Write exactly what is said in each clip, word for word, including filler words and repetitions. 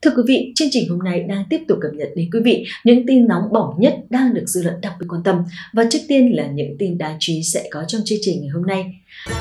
Thưa quý vị, chương trình hôm nay đang tiếp tục cập nhật đến quý vị những tin nóng bỏng nhất đang được dư luận đặc biệt quan tâm. Và trước tiên là những tin đáng chú ý sẽ có trong chương trình ngày hôm nay.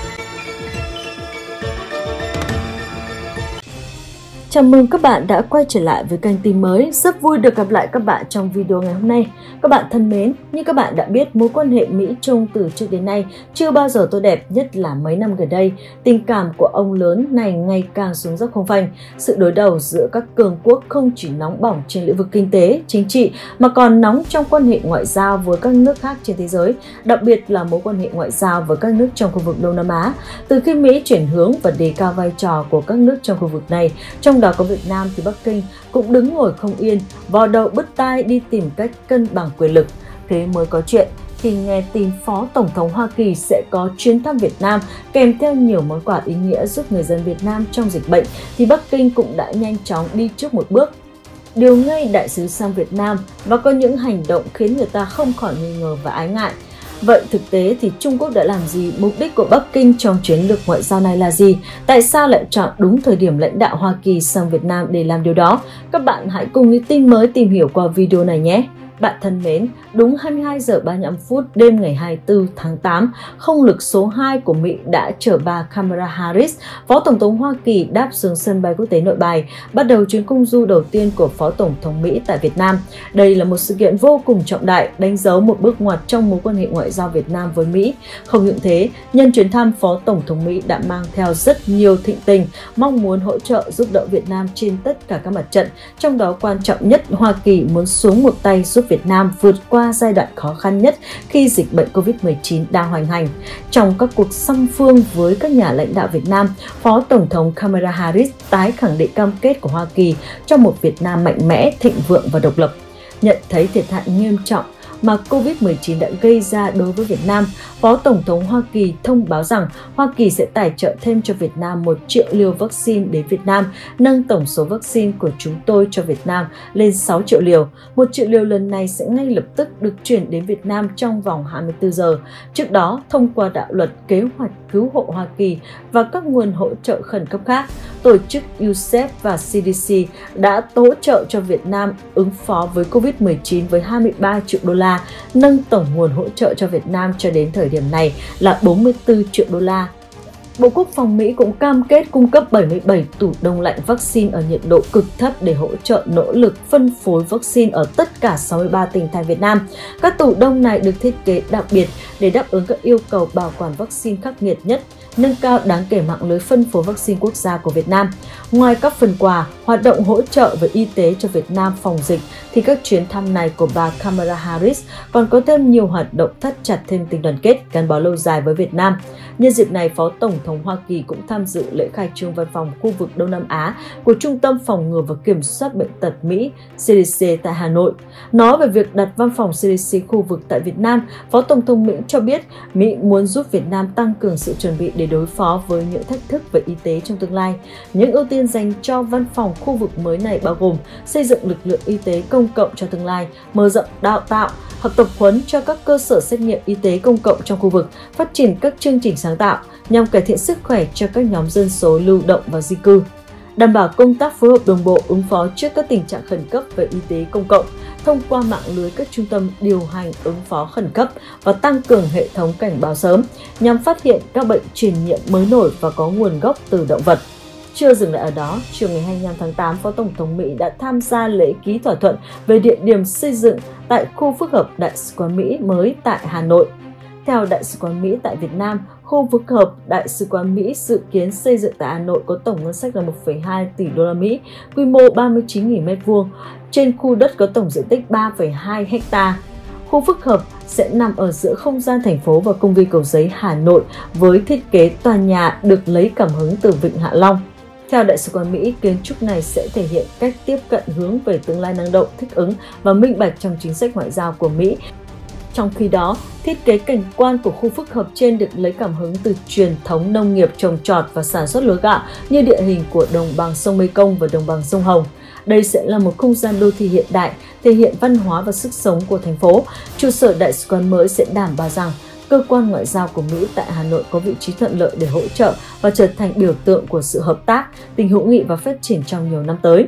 Chào mừng các bạn đã quay trở lại với kênh tin mới. Rất vui được gặp lại các bạn trong video ngày hôm nay. Các bạn thân mến, như các bạn đã biết, mối quan hệ Mỹ-Trung từ trước đến nay chưa bao giờ tốt đẹp, nhất là mấy năm gần đây. Tình cảm của ông lớn này ngày càng xuống dốc không phanh. Sự đối đầu giữa các cường quốc không chỉ nóng bỏng trên lĩnh vực kinh tế, chính trị mà còn nóng trong quan hệ ngoại giao với các nước khác trên thế giới, đặc biệt là mối quan hệ ngoại giao với các nước trong khu vực Đông Nam Á. Từ khi Mỹ chuyển hướng và đề cao vai trò của các nước trong khu vực này, trong đó có Việt Nam, thì Bắc Kinh cũng đứng ngồi không yên, vò đầu bứt tai đi tìm cách cân bằng quyền lực. Thế mới có chuyện khi nghe tin Phó Tổng thống Hoa Kỳ sẽ có chuyến thăm Việt Nam kèm theo nhiều món quà ý nghĩa giúp người dân Việt Nam trong dịch bệnh, thì Bắc Kinh cũng đã nhanh chóng đi trước một bước, điều ngay đại sứ sang Việt Nam và có những hành động khiến người ta không khỏi nghi ngờ và ái ngại. Vậy thực tế thì Trung Quốc đã làm gì? Mục đích của Bắc Kinh trong chiến lược ngoại giao này là gì? Tại sao lại chọn đúng thời điểm lãnh đạo Hoa Kỳ sang Việt Nam để làm điều đó? Các bạn hãy cùng với tin mới tìm hiểu qua video này nhé! Bạn thân mến, đúng hai mươi hai giờ ba mươi lăm phút đêm ngày hai mươi tư tháng tám, không lực số hai của Mỹ đã chở bà Kamala Harris, Phó Tổng thống Hoa Kỳ, đáp xuống sân bay quốc tế Nội Bài, bắt đầu chuyến công du đầu tiên của Phó Tổng thống Mỹ tại Việt Nam. Đây là một sự kiện vô cùng trọng đại, đánh dấu một bước ngoặt trong mối quan hệ ngoại giao Việt Nam với Mỹ. Không những thế, nhân chuyến thăm, Phó Tổng thống Mỹ đã mang theo rất nhiều thịnh tình, mong muốn hỗ trợ giúp đỡ Việt Nam trên tất cả các mặt trận. Trong đó quan trọng nhất, Hoa Kỳ muốn xuống một tay giúp Việt Nam vượt qua giai đoạn khó khăn nhất khi dịch bệnh Covid mười chín đang hoành hành. Trong các cuộc song phương với các nhà lãnh đạo Việt Nam, Phó Tổng thống Kamala Harris tái khẳng định cam kết của Hoa Kỳ trong một Việt Nam mạnh mẽ, thịnh vượng và độc lập. Nhận thấy thiệt hại nghiêm trọng mà Covid mười chín đã gây ra đối với Việt Nam, Phó Tổng thống Hoa Kỳ thông báo rằng Hoa Kỳ sẽ tài trợ thêm cho Việt Nam một triệu liều vaccine đến Việt Nam, nâng tổng số vaccine của chúng tôi cho Việt Nam lên sáu triệu liều. Một triệu liều lần này sẽ ngay lập tức được chuyển đến Việt Nam trong vòng hai mươi tư giờ. Trước đó, thông qua đạo luật kế hoạch cứu hộ Hoa Kỳ và các nguồn hỗ trợ khẩn cấp khác, tổ chức u ét a i pê và xê đê xê đã hỗ trợ cho Việt Nam ứng phó với Covid mười chín với hai mươi ba triệu đô la, nâng tổng nguồn hỗ trợ cho Việt Nam cho đến thời điểm này là bốn mươi tư triệu đô la. Bộ Quốc phòng Mỹ cũng cam kết cung cấp bảy mươi bảy tủ đông lạnh vaccine ở nhiệt độ cực thấp để hỗ trợ nỗ lực phân phối vaccine ở tất cả sáu mươi ba tỉnh thành Việt Nam. Các tủ đông này được thiết kế đặc biệt để đáp ứng các yêu cầu bảo quản vaccine khắc nghiệt nhất, nâng cao đáng kể mạng lưới phân phối vaccine quốc gia của Việt Nam. Ngoài các phần quà, hoạt động hỗ trợ về y tế cho Việt Nam phòng dịch, thì các chuyến thăm này của bà Kamala Harris còn có thêm nhiều hoạt động thắt chặt thêm tình đoàn kết, gắn bó lâu dài với Việt Nam. Nhân dịp này, Phó Tổng thống Hoa Kỳ cũng tham dự lễ khai trương văn phòng khu vực Đông Nam Á của Trung tâm Phòng ngừa và Kiểm soát Bệnh tật Mỹ xê đê xê tại Hà Nội. Nói về việc đặt văn phòng xê đê xê khu vực tại Việt Nam, Phó Tổng thống Mỹ cho biết Mỹ muốn giúp Việt Nam tăng cường sự chuẩn bị để đối phó với những thách thức về y tế trong tương lai. Những ưu tiên dành cho văn phòng khu vực mới này bao gồm xây dựng lực lượng y tế công cộng cho tương lai, mở rộng đào tạo, học tập huấn cho các cơ sở xét nghiệm y tế công cộng trong khu vực, phát triển các chương trình sáng tạo nhằm cải thiện sức khỏe cho các nhóm dân số lưu động và di cư, đảm bảo công tác phối hợp đồng bộ ứng phó trước các tình trạng khẩn cấp về y tế công cộng thông qua mạng lưới các trung tâm điều hành ứng phó khẩn cấp và tăng cường hệ thống cảnh báo sớm nhằm phát hiện các bệnh truyền nhiễm mới nổi và có nguồn gốc từ động vật. Chưa dừng lại ở đó, chiều ngày hai mươi lăm tháng tám, Phó Tổng thống Mỹ đã tham gia lễ ký thỏa thuận về địa điểm xây dựng tại khu phức hợp Đại sứ quán Mỹ mới tại Hà Nội. Theo Đại sứ quán Mỹ tại Việt Nam, khu phức hợp Đại sứ quán Mỹ dự kiến xây dựng tại Hà Nội có tổng ngân sách là một phẩy hai tỷ đô la Mỹ, quy mô ba mươi chín nghìn mét vuông, trên khu đất có tổng diện tích ba phẩy hai héc ta. Khu phức hợp sẽ nằm ở giữa không gian thành phố và công viên Cầu Giấy, Hà Nội với thiết kế tòa nhà được lấy cảm hứng từ Vịnh Hạ Long. Theo Đại sứ quán Mỹ, kiến trúc này sẽ thể hiện cách tiếp cận hướng về tương lai năng động, thích ứng và minh bạch trong chính sách ngoại giao của Mỹ. Trong khi đó, thiết kế cảnh quan của khu phức hợp trên được lấy cảm hứng từ truyền thống nông nghiệp trồng trọt và sản xuất lúa gạo như địa hình của đồng bằng sông Mekong và đồng bằng sông Hồng. Đây sẽ là một không gian đô thị hiện đại, thể hiện văn hóa và sức sống của thành phố. Trụ sở đại sứ quán mới sẽ đảm bảo rằng cơ quan ngoại giao của Mỹ tại Hà Nội có vị trí thuận lợi để hỗ trợ và trở thành biểu tượng của sự hợp tác, tình hữu nghị và phát triển trong nhiều năm tới.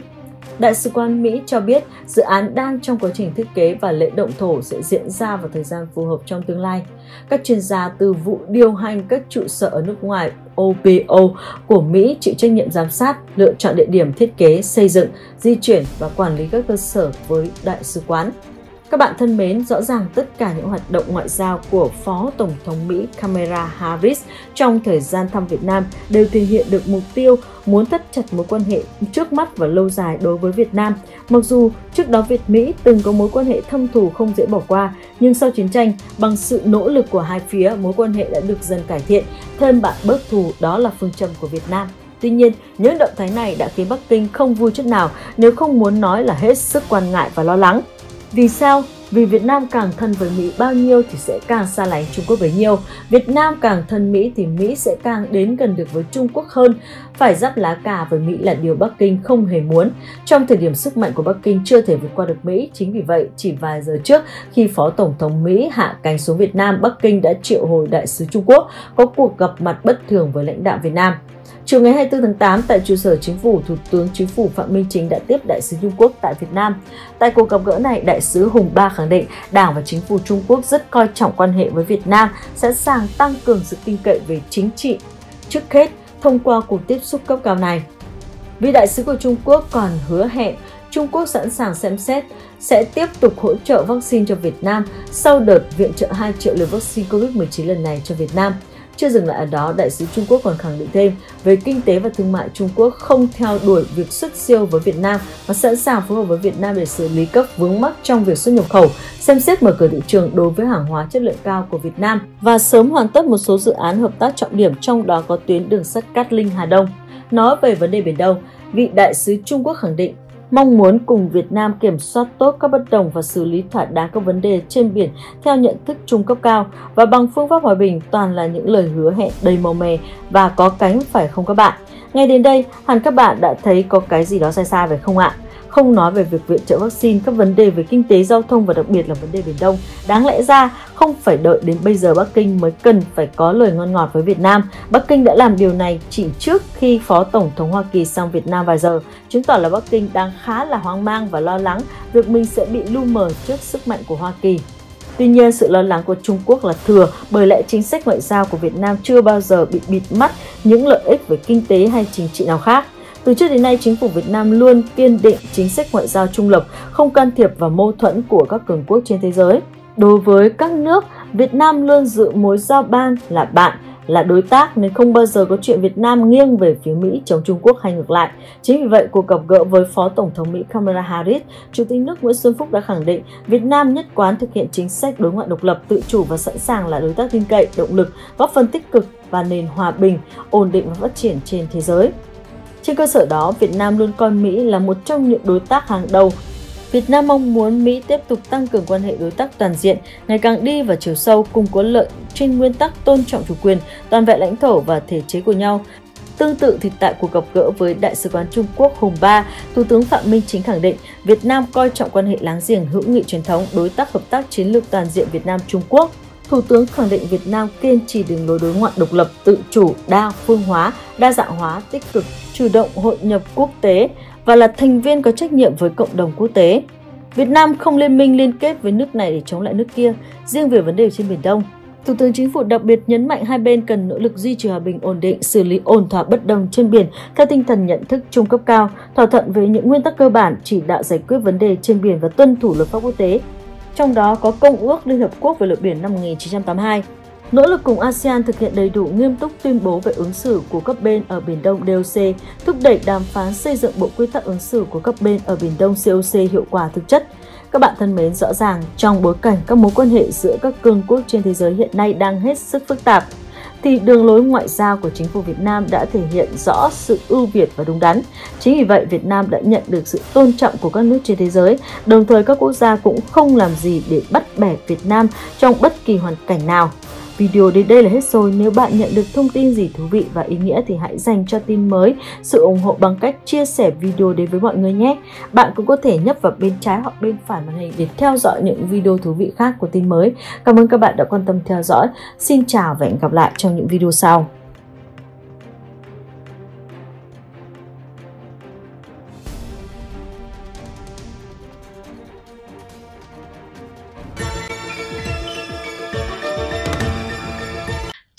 Đại sứ quán Mỹ cho biết dự án đang trong quá trình thiết kế và lễ động thổ sẽ diễn ra vào thời gian phù hợp trong tương lai. Các chuyên gia từ vụ điều hành các trụ sở ở nước ngoài O P O của Mỹ chịu trách nhiệm giám sát, lựa chọn địa điểm thiết kế, xây dựng, di chuyển và quản lý các cơ sở với đại sứ quán. Các bạn thân mến, rõ ràng tất cả những hoạt động ngoại giao của Phó Tổng thống Mỹ Kamala Harris trong thời gian thăm Việt Nam đều thể hiện được mục tiêu muốn thắt chặt mối quan hệ trước mắt và lâu dài đối với Việt Nam. Mặc dù trước đó Việt-Mỹ từng có mối quan hệ thâm thù không dễ bỏ qua, nhưng sau chiến tranh, bằng sự nỗ lực của hai phía, mối quan hệ đã được dần cải thiện, thêm bạn bớt thù, đó là phương châm của Việt Nam. Tuy nhiên, những động thái này đã khiến Bắc Kinh không vui chút nào, nếu không muốn nói là hết sức quan ngại và lo lắng. Vì sao? Vì Việt Nam càng thân với Mỹ bao nhiêu thì sẽ càng xa lánh Trung Quốc bấy nhiêu. Việt Nam càng thân Mỹ thì Mỹ sẽ càng đến gần được với Trung Quốc hơn. Phải giáp lá cà với Mỹ là điều Bắc Kinh không hề muốn. Trong thời điểm sức mạnh của Bắc Kinh chưa thể vượt qua được Mỹ, chính vì vậy chỉ vài giờ trước khi Phó Tổng thống Mỹ hạ cánh xuống Việt Nam, Bắc Kinh đã triệu hồi đại sứ Trung Quốc có cuộc gặp mặt bất thường với lãnh đạo Việt Nam. Chiều ngày hai mươi tư tháng tám, tại trụ sở chính phủ, Thủ tướng Chính phủ Phạm Minh Chính đã tiếp đại sứ Trung Quốc tại Việt Nam. Tại cuộc gặp gỡ này, đại sứ Hùng Ba khẳng định Đảng và Chính phủ Trung Quốc rất coi trọng quan hệ với Việt Nam, sẵn sàng tăng cường sự tin cậy về chính trị trước hết thông qua cuộc tiếp xúc cấp cao này. Vị đại sứ của Trung Quốc còn hứa hẹn Trung Quốc sẵn sàng xem xét sẽ tiếp tục hỗ trợ vaccine cho Việt Nam sau đợt viện trợ hai triệu liều vaccine Covid mười chín lần này cho Việt Nam. Chưa dừng lại ở đó, đại sứ Trung Quốc còn khẳng định thêm về kinh tế và thương mại Trung Quốc không theo đuổi việc xuất siêu với Việt Nam và sẵn sàng phối hợp với Việt Nam để xử lý các vướng mắc trong việc xuất nhập khẩu, xem xét mở cửa thị trường đối với hàng hóa chất lượng cao của Việt Nam và sớm hoàn tất một số dự án hợp tác trọng điểm, trong đó có tuyến đường sắt Cát Linh - Hà Đông. Nói về vấn đề Biển Đông, vị đại sứ Trung Quốc khẳng định mong muốn cùng Việt Nam kiểm soát tốt các bất đồng và xử lý thỏa đáng các vấn đề trên biển theo nhận thức chung cấp cao và bằng phương pháp hòa bình, toàn là những lời hứa hẹn đầy màu mè và có cánh phải không các bạn? Ngay đến đây, hẳn các bạn đã thấy có cái gì đó sai sai phải không ạ? Không nói về việc viện trợ vaccine, các vấn đề về kinh tế, giao thông và đặc biệt là vấn đề Biển Đông. Đáng lẽ ra không phải đợi đến bây giờ Bắc Kinh mới cần phải có lời ngon ngọt với Việt Nam. Bắc Kinh đã làm điều này chỉ trước khi Phó Tổng thống Hoa Kỳ sang Việt Nam vài giờ, chứng tỏ là Bắc Kinh đang khá là hoang mang và lo lắng việc mình sẽ bị lu mờ trước sức mạnh của Hoa Kỳ. Tuy nhiên, sự lo lắng của Trung Quốc là thừa, bởi lẽ chính sách ngoại giao của Việt Nam chưa bao giờ bị bịt mắt những lợi ích về kinh tế hay chính trị nào khác. Từ trước đến nay, chính phủ Việt Nam luôn kiên định chính sách ngoại giao trung lập, không can thiệp vào mâu thuẫn của các cường quốc trên thế giới. Đối với các nước, Việt Nam luôn giữ mối giao ban là bạn, là đối tác nên không bao giờ có chuyện Việt Nam nghiêng về phía Mỹ chống Trung Quốc hay ngược lại. Chính vì vậy, cuộc gặp gỡ với Phó Tổng thống Mỹ Kamala Harris, Chủ tịch nước Nguyễn Xuân Phúc đã khẳng định Việt Nam nhất quán thực hiện chính sách đối ngoại độc lập, tự chủ và sẵn sàng là đối tác tin cậy, động lực, góp phần tích cực và nền hòa bình, ổn định và phát triển trên thế giới. Trên cơ sở đó, Việt Nam luôn coi Mỹ là một trong những đối tác hàng đầu. Việt Nam mong muốn Mỹ tiếp tục tăng cường quan hệ đối tác toàn diện, ngày càng đi vào chiều sâu, cùng có lợi trên nguyên tắc tôn trọng chủ quyền, toàn vẹn lãnh thổ và thể chế của nhau. Tương tự thì tại cuộc gặp gỡ với Đại sứ quán Trung Quốc Hùng Ba, Thủ tướng Phạm Minh Chính khẳng định Việt Nam coi trọng quan hệ láng giềng hữu nghị truyền thống, đối tác hợp tác chiến lược toàn diện Việt Nam-Trung Quốc. Thủ tướng khẳng định Việt Nam kiên trì đường lối đối ngoại độc lập, tự chủ, đa phương hóa, đa dạng hóa, tích cực, chủ động hội nhập quốc tế và là thành viên có trách nhiệm với cộng đồng quốc tế. Việt Nam không liên minh liên kết với nước này để chống lại nước kia. Riêng về vấn đề trên Biển Đông, Thủ tướng Chính phủ đặc biệt nhấn mạnh hai bên cần nỗ lực duy trì hòa bình ổn định, xử lý ổn thỏa bất đồng trên biển theo tinh thần nhận thức chung cấp cao, thỏa thuận về những nguyên tắc cơ bản, chỉ đạo giải quyết vấn đề trên biển và tuân thủ luật pháp quốc tế. Trong đó có Công ước Liên Hợp Quốc về luật biển năm một nghìn chín trăm tám mươi hai. Nỗ lực cùng a sê an thực hiện đầy đủ nghiêm túc tuyên bố về ứng xử của các bên ở Biển Đông đê ô xê, thúc đẩy đàm phán xây dựng bộ quy tắc ứng xử của các bên ở Biển Đông xê ô xê hiệu quả thực chất. Các bạn thân mến, rõ ràng trong bối cảnh các mối quan hệ giữa các cường quốc trên thế giới hiện nay đang hết sức phức tạp, thì đường lối ngoại giao của chính phủ Việt Nam đã thể hiện rõ sự ưu việt và đúng đắn. Chính vì vậy, Việt Nam đã nhận được sự tôn trọng của các nước trên thế giới, đồng thời các quốc gia cũng không làm gì để bắt bẻ Việt Nam trong bất kỳ hoàn cảnh nào. Video đến đây là hết rồi. Nếu bạn nhận được thông tin gì thú vị và ý nghĩa thì hãy dành cho tin mới sự ủng hộ bằng cách chia sẻ video đến với mọi người nhé. Bạn cũng có thể nhấp vào bên trái hoặc bên phải màn hình để theo dõi những video thú vị khác của tin mới. Cảm ơn các bạn đã quan tâm theo dõi. Xin chào và hẹn gặp lại trong những video sau.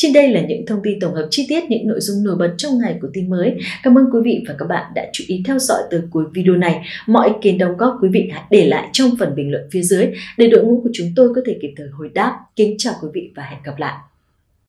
Trên đây là những thông tin tổng hợp chi tiết những nội dung nổi bật trong ngày của tin mới. Cảm ơn quý vị và các bạn đã chú ý theo dõi từ cuối video này. Mọi ý kiến đóng góp quý vị hãy để lại trong phần bình luận phía dưới để đội ngũ của chúng tôi có thể kịp thời hồi đáp. Kính chào quý vị và hẹn gặp lại.